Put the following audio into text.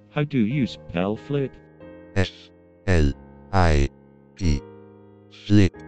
How do you spell flip? F L I P. Flip.